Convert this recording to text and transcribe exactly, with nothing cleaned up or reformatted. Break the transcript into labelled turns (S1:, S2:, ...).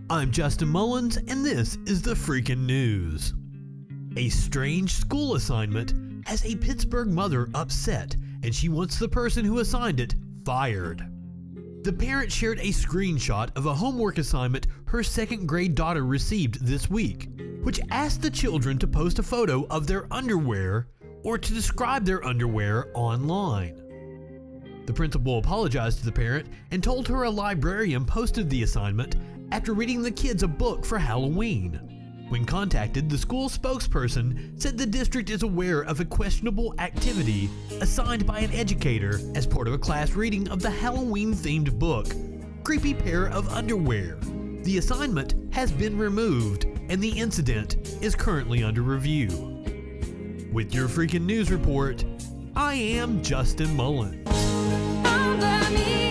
S1: I'm Justin Mullins, and this is the Freakin' News. A strange school assignment has a Pittsburgh mother upset, and she wants the person who assigned it fired. The parent shared a screenshot of a homework assignment her second grade daughter received this week, which asked the children to post a photo of their underwear or to describe their underwear online. The principal apologized to the parent and told her a librarian posted the assignment after reading the kids a book for Halloween. When contacted, the school spokesperson said the district is aware of a questionable activity assigned by an educator as part of a class reading of the Halloween-themed book, Creepy Pair of Underwear. The assignment has been removed, and the incident is currently under review. With your Freakin' News report, I am Justin Mullins.